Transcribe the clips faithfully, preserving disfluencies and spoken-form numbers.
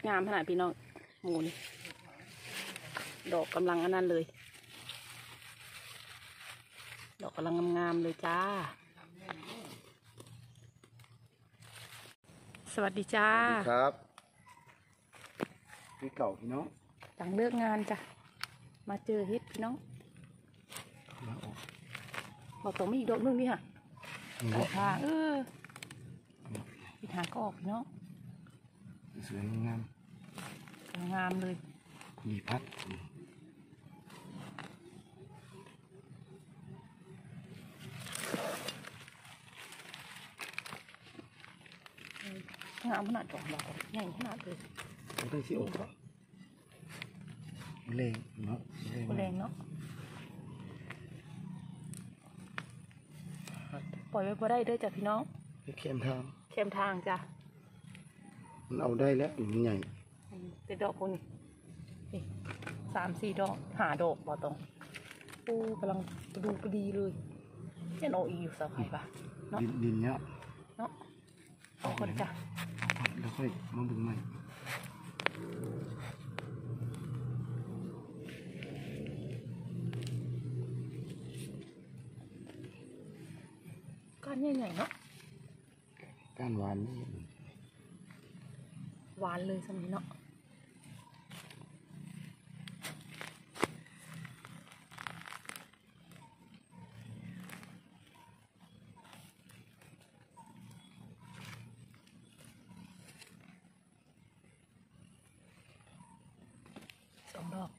งามขนาดพี่น้องโหนี่ดอกกำลังอันนั้นเลยดอกกำลังงามๆเลยจ้าสวัสดีจ้าครับพี่เก่าพี่น้องหลังเลิกงานจ้ะมาเจอเฮ็ดพี่น้องบอกตรงไม่อีกดอกนึงนี่ค่ะดอกทางเออพี่ทางก็ออกพี่น้องสวยงามงามเลยมีพัดงามขนาดดอกเราใหญ่ขนาดเลยไม่ต้องเสียอกแรงเนาะแรงเนาะปล่อยไว้พอได้เด้อจ้ะพี่น้องเข้มทางเข้มทางจ้ะมันเอาได้แล้วอย่างใหญ่แต่ดอกพวกนี้สามสี่ดอกหาดอกบ่ตรงปูกำลังดูกระดีเลยเนี่ยโนอีอยู่สบายปะเนาะดินเนี้ยเนาะเอาคนจ้ะแล้วค่อยมาดึงใหม่ก้านใหญ่ๆเนาะก้านหวานหวานเลยสมัยเนาะสองดอก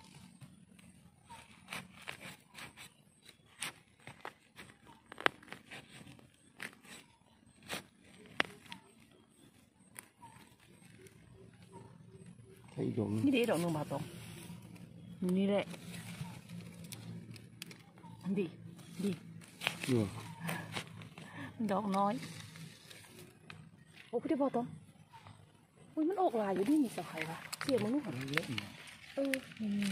นี่เด็ดดอกนึงมาตรงนี่แหละดีดีดอกน้อยโอ้พี่ได้บอกตรงอุ้ยมันออกลายอยู่นี่มีสายว่ะเสียมันลูกหันเยอะเออนี่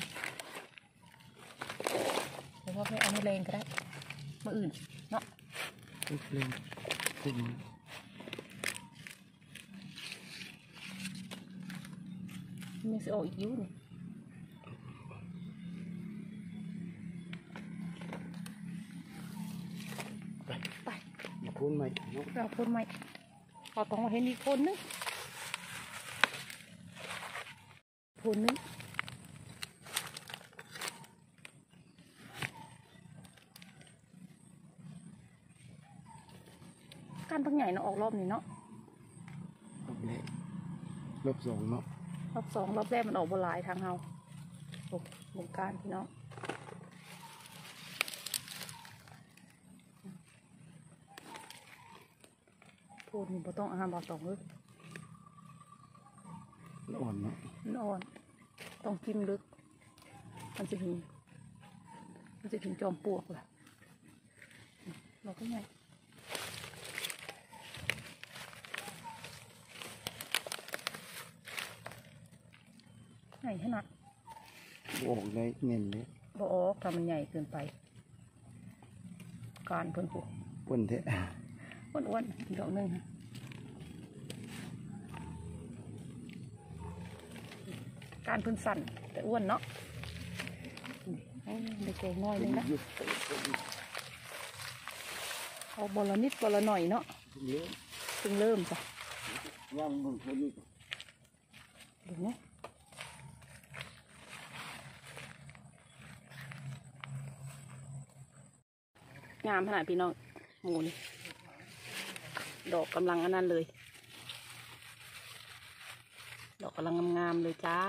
เดี๋ยวว่าไปเอามาแรงก็ได้มาอื่นเนาะแรงขึ้นมันจะออกอีกยุ่งไปไปอย่าพ่นใหม่เราพ่นใหม่เราต้องมาเห็นอีกพ่นนึงพ่นนึงการตั้งใหญ่เนาะออกรอบนี้เนาะรอบแรกรอบสองเนาะรอบสองรอบแรกมันออกบลายทางเฮาโอ้วงการพี่น้องพูดนี่บ่ต้องอาหารบ่ต้องเลยอ่อนเนาะอ่อนต้องจิ้มลึกมันจะถึงมันจะถึงจอมปลวกแหละเราก็ไงใหญ่ขนาดออกได้เงินเลยบ่ออกทำมันใหญ่เกินไปการเพิ่นผูกอ้วนเทะอ้วนอ้วนดอกนึงการเพิ่นสั่นแต่อ้วนเนาะเด็กๆน้อยนึงนะเอาบอลนิดบอลหน่อยเนาะเพิ่งเริ่มจ้ะย่างมึงคนนี้ดูเนาะงามขนาดพี่น้องหมูนี่ดอกกำลังอันนั้นเลยดอกกำลังงามๆเลยจ้า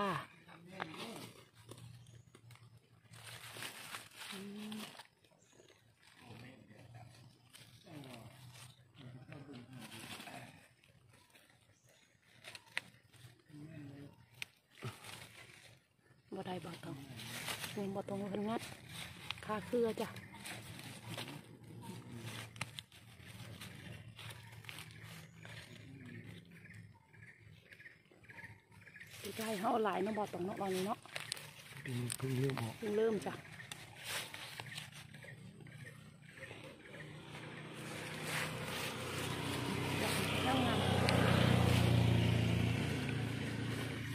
บ่ได้บ่ตรงเงินบ่ตรงเพิ่นงัดค่าเครือจ้ะใช่เขาเอาลายมาบอกตรงเนาะตรงนี้เนาะเพิ่งเริ่มออกเพิ่งเริ่มจ้ะ ง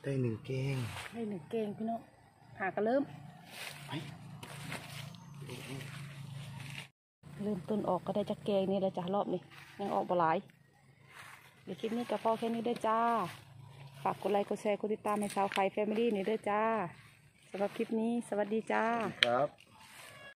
ได้หนึ่งแกงได้หนึ่งเกงพี่น้องหากันเริ่มไปเริ่มต้นออกก็ได้จักเกงนี่แหละจ้ารอบนี้ยังออกบ่หลายเดี๋ยวคลิปนี้ก็พอแค่นี้เด้อจ้าฝากกดไลค์กดแชร์กดติดตามให้ชาวไข่แฟมิลี่นี่เด้อจ้าสำหรับคลิปนี้สวัสดีจ้าครับ